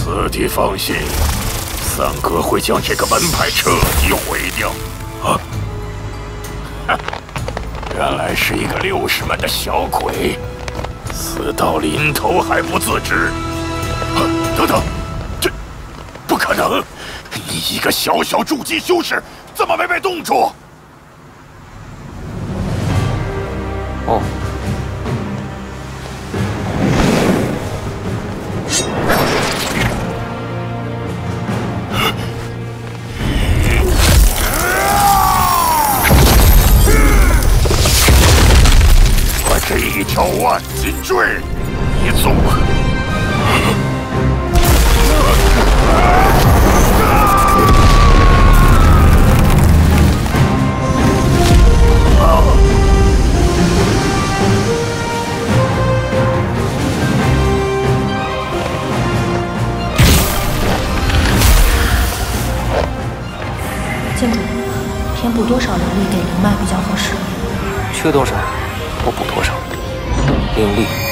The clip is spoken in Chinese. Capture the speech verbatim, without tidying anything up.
此地放心，三哥会将这个门派彻底毁掉。啊！哈，原来是一个六十门的小鬼，死到临头还不自知。啊！等等，这不可能！你一个小小筑基修士，怎么没被冻住？ 哦。 这一条万金坠，一纵。 剑主，填补多少灵力给灵脉比较合适？ 缺多少？我补多少，灵力